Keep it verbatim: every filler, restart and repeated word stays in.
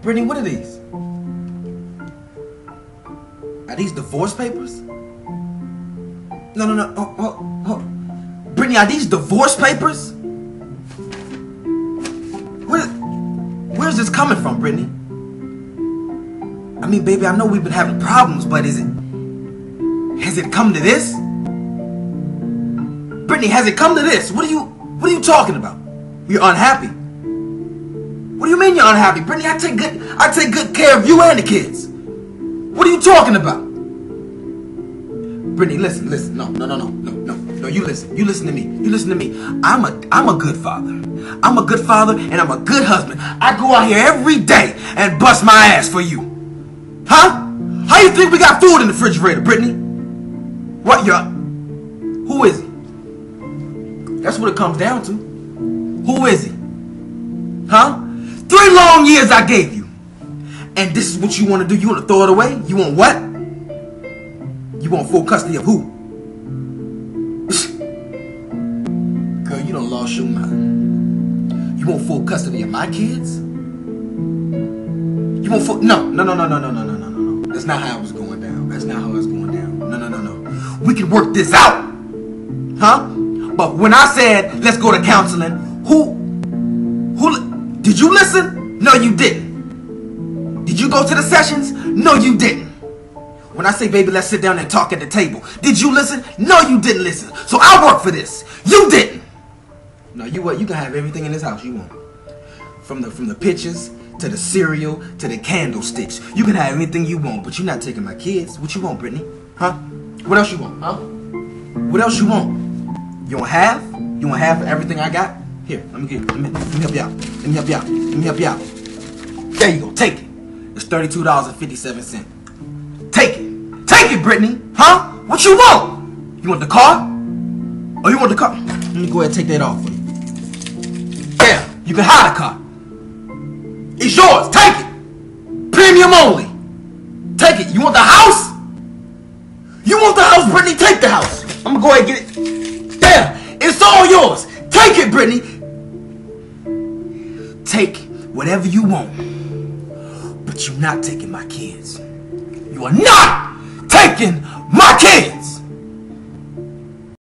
Brittany, what are these? Are these divorce papers? No, no, no. Oh, oh, oh. Brittany, are these divorce papers? Where, where's this coming from, Brittany? I mean, baby, I know we've been having problems, but is it... Has it come to this? Brittany, has it come to this? What are you... What are you talking about? You're unhappy. What do you mean you're unhappy? Brittany, I take good... I take good care of you and the kids. What are you talking about? Brittany, listen, listen. No, no, no, no, no, no. No, you listen. You listen to me. You listen to me. I'm a... I'm a good father. I'm a good father and I'm a good husband. I go out here every day and bust my ass for you. Huh? How you think we got food in the refrigerator, Brittany? What, you're... Who is he? That's what it comes down to. Who is he? Huh? Three long years I gave you. And this is what you want to do? You want to throw it away? You want what? You want full custody of who? Girl, you done lost your mind. You want full custody of my kids? You want full... No, no, no, no, no, no, no, no, no, no. That's not how it was going down. That's not how it's going down. No, no, no, no. We can work this out. Huh? But when I said, let's go to counseling, who... Who... Did you listen? No, you didn't. Did you go to the sessions? No, you didn't. When I say, baby, let's sit down and talk at the table, did you listen? No, you didn't listen. So I work for this. You didn't. No, you what? You can have everything in this house you want. From the from the pictures to the cereal to the candlesticks. You can have anything you want, but you're not taking my kids. What you want, Brittany? Huh? What else you want? Huh? What else you want? You want half? You want half of everything I got? Here, let me get. Let me, let me help you out. Let me help you out. Let me help you out. There you go. Take it. It's thirty-two dollars and fifty-seven cents. Take it. Take it, Brittany. Huh? What you want? You want the car? Oh, you want the car? Let me go ahead and take that off for you. Yeah, you can have the car. It's yours. Take it. Premium only. Take it. You want the house? You want the house, Brittany? Take the house. I'm gonna go ahead and get it. There. It's all yours. Take it, Brittany. Take whatever you want. But you're not taking my kids. You are not taking my kids!